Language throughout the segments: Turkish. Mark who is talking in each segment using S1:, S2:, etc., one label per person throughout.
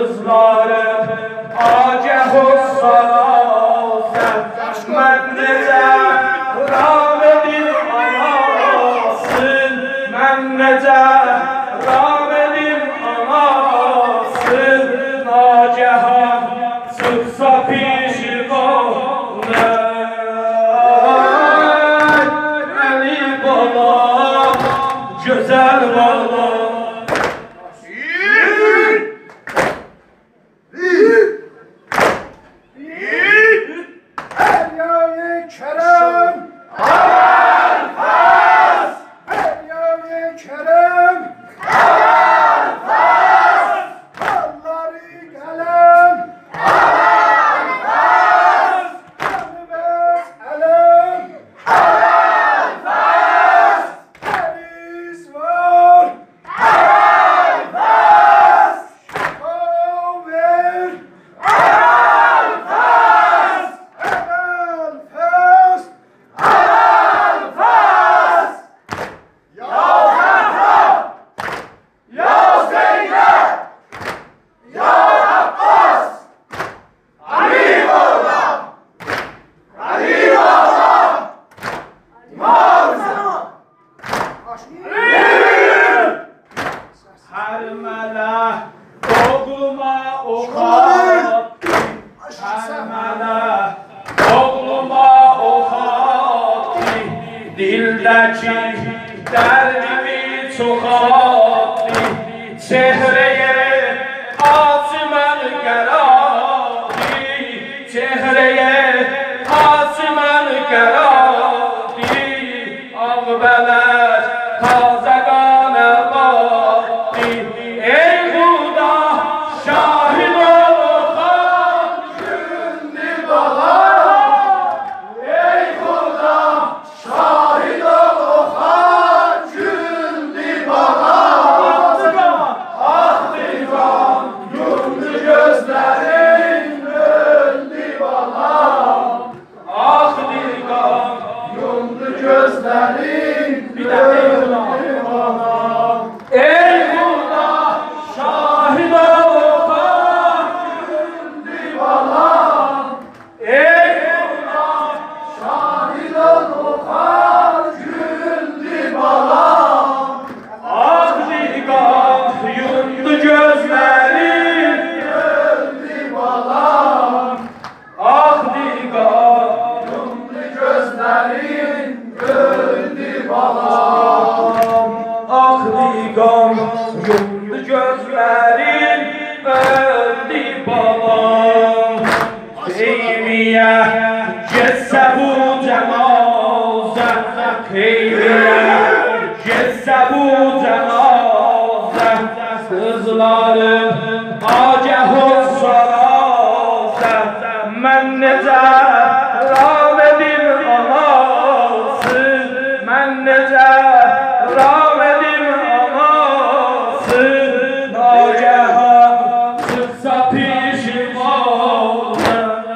S1: kızlarım aceh olsalar ben necə rahmetin anasın ben necə rahmetin anasın nacehan sıksa pişivanlar Ali bala güzel bala Dildeki derdimi çoxaltdı çehreye asimel qərardı çehreye asimel qərardı ağbələr taze qanə batdı ey Xuda şahid ol xan gündü bala ey Xuda şahid ol xan gündü bala ah divan yumdu gözlerin öldü bala ah divan yumdu gözlerin öldü bala ey Xuda şahid ol xan gündü bala ey Xuda şahid ol xan gündü bala ah divan yumdu gözlerin öldü bala ah divan yumdu gözlerin öldü bala ah divan yumdu gözlerin öldü bala Eyliye cesse bu cenaze Eyliye cesse bu cenaze Kızlarım aceh olsalar ben necə rahmetin anası ben necə rahmetin anası nacehan sıksa pişivanlar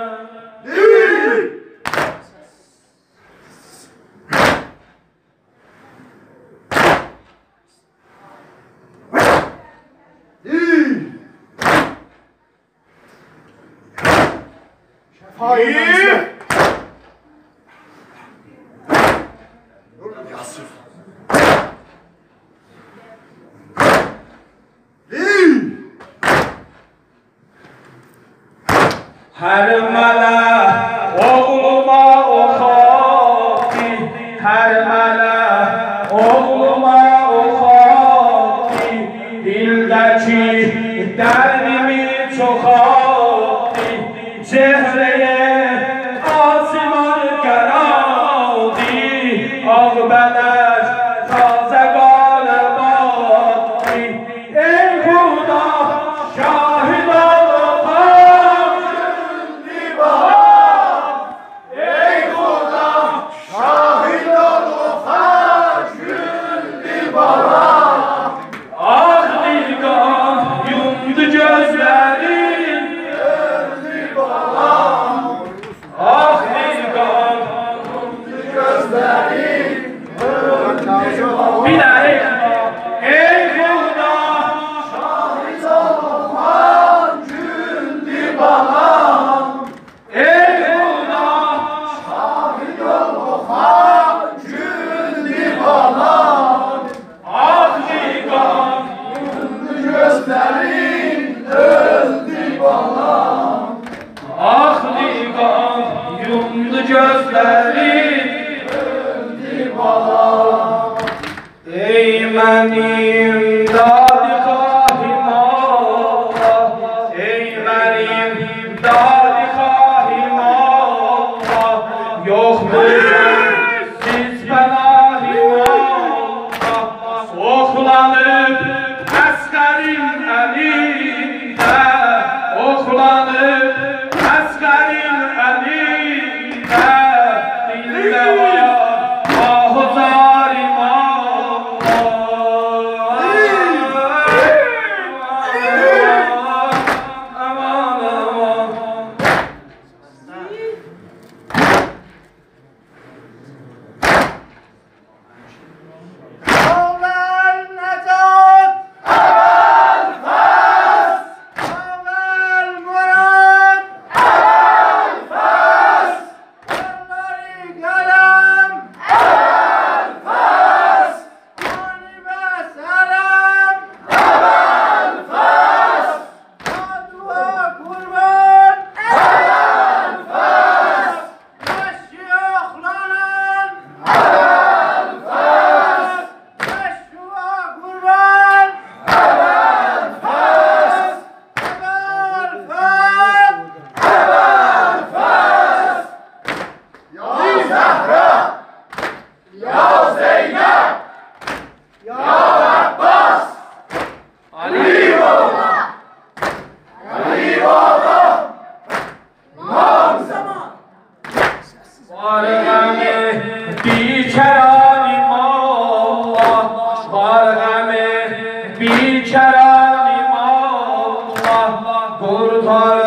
S1: her mələk oğluma oxatdı her mələk oğluma oxatdı dildəki dərdimi çoxaltdı çehreye asimel qərardı ağbələr taze qanə batdı ey Xuda şahid ol xan gündü bala ای من امداد خواهیم آقا، ای من امداد خواهیم آقا، yokluğun siz pənahim آقا. Oxlanıb əsqərin əlində, oxlanıb əsqərin əlində, dildə var ahı zarim بیچرانیم Allah, var gami بیچرانیم Allah, kurtar